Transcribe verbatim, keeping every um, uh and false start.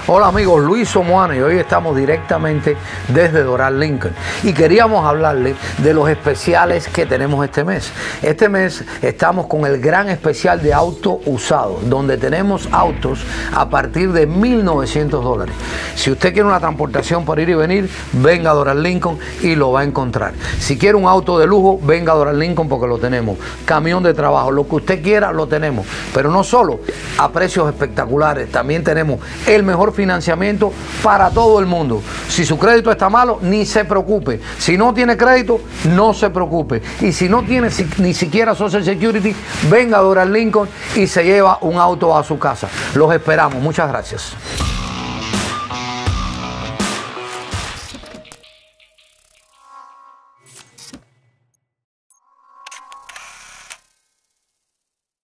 Hola amigos, Luis Somoana y hoy estamos directamente desde Doral Lincoln y queríamos hablarles de los especiales que tenemos este mes. Este mes estamos con el gran especial de auto usado, donde tenemos autos a partir de mil novecientos dólares. Si usted quiere una transportación para ir y venir, venga a Doral Lincoln y lo va a encontrar. Si quiere un auto de lujo, venga a Doral Lincoln porque lo tenemos. Camión de trabajo, lo que usted quiera lo tenemos. Pero no solo a precios espectaculares, también tenemos el mejor financiamiento para todo el mundo. Si su crédito está malo, ni se preocupe. Si no tiene crédito, no se preocupe. Y si no tiene si, ni siquiera Social Security, venga a Doral Lincoln y se lleva un auto a su casa. Los esperamos. Muchas gracias.